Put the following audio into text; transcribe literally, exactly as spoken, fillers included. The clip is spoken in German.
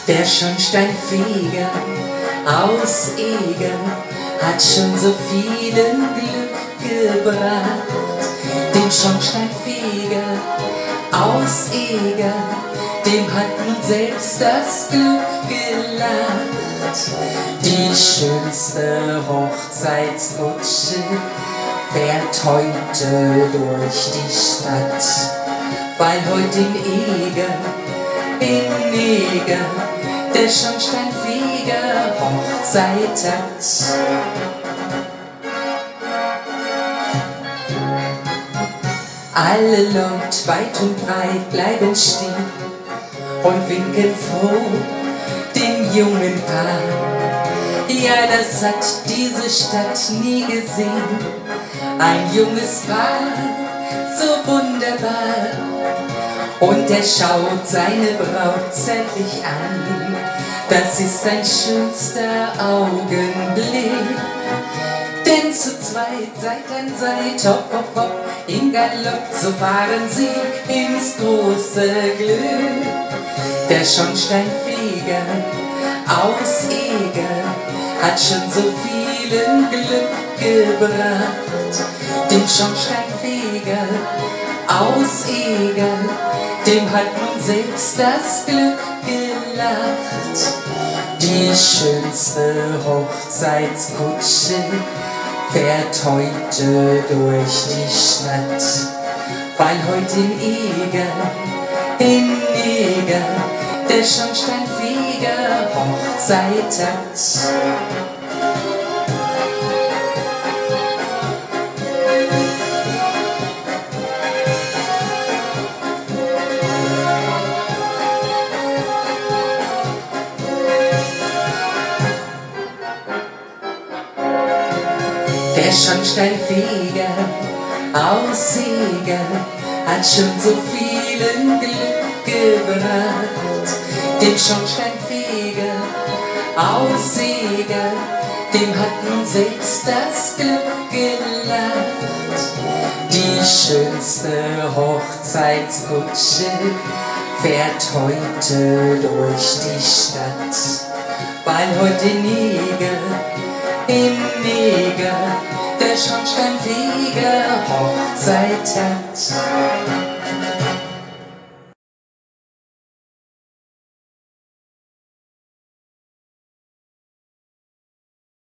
Der Schornsteinfeger aus Eger hat schon so vielen Glück gebracht. Dem Schornsteinfeger aus Eger, dem hat nun selbst das Glück gelacht. Die schönste Hochzeitskutsche fährt heute durch die Stadt, weil heute in Eger, in Eger, der Schornsteinfeger Hochzeit hat. Alle Leute weit und breit bleiben stehen und winken froh dem jungen Paar. Ja, das hat diese Stadt nie gesehen, ein junges Paar, so wunderbar. Und er schaut seine Braut zärtlich an, das ist sein schönster Augenblick. Denn zu zweit, Seit an Seit, hopp, hopp, hopp, im Galopp, so fahren sie ins große Glück. Der Schornsteinfeger aus Eger hat schon so vielen Glück gebracht. Dem Schornsteinfeger aus Eger, dem hat nun selbst das Glück gelacht. Die schönste Hochzeitskutsche fährt heute durch die Stadt, weil heute in Eger, in Eger, der Schornsteinfeger Hochzeit hat. Der Schornsteinfeger aus Eger hat schon so vielen Glück gebracht. Dem Schornsteinfeger aus Eger, dem hat nun selbst das Glück gelacht. Die schönste Hochzeitskutsche fährt heute durch die Stadt, weil heute in Eger, in Eger, der Schornsteinfeger Hochzeit hat.